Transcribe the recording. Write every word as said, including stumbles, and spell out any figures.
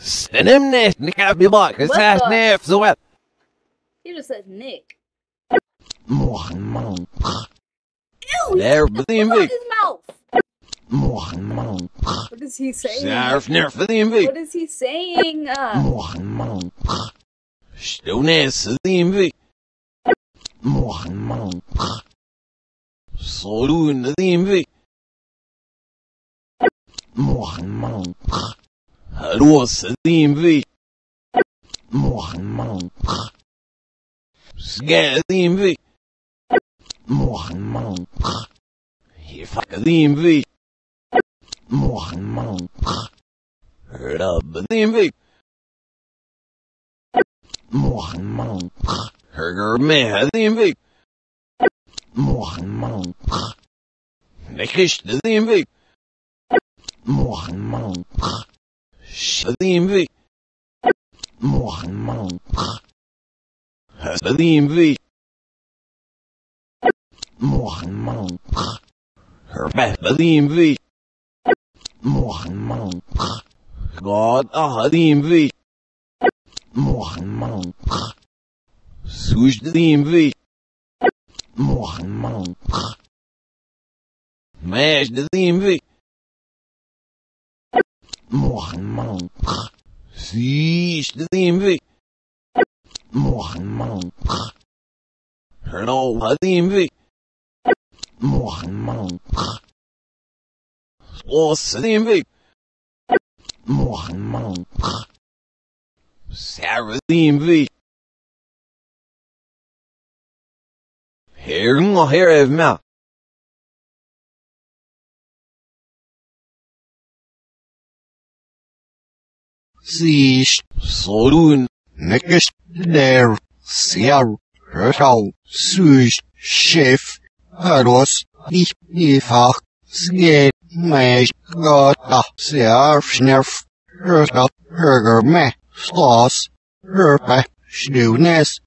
Send him this, Nick, I'll be like, his What ass the- nips, so what? He just said Nick. Ew, Ew, there, he but put the in envy. his mouth. What is he saying? Snarf, nerf, for the envy. What is he saying? Uh, Stone ass, the envy. Saloon, the envy. Haros, the envy. Scat, the envy. Fuck the envy. Heard up, but the envy. Herger, man, the envy. Nickish, the envy. Sh, the envy. Has the envy. Her back, the envy. God, ah, the envy. Swoosh, the envy. Mash, the envy. Siege, the envy. Heard all, the envy. Lost, the envy. Sarah, the envy. Here, no hair of mouth. Siege, saloon, Nickish, there, Siar, Herschel, Swoosh, Chef, Haros, Ich, Ifach, Skate, Mesh, Gata, Siar, Schnerf, Herschel, Herger, Meh, Sloss, Herpe, Schnewness,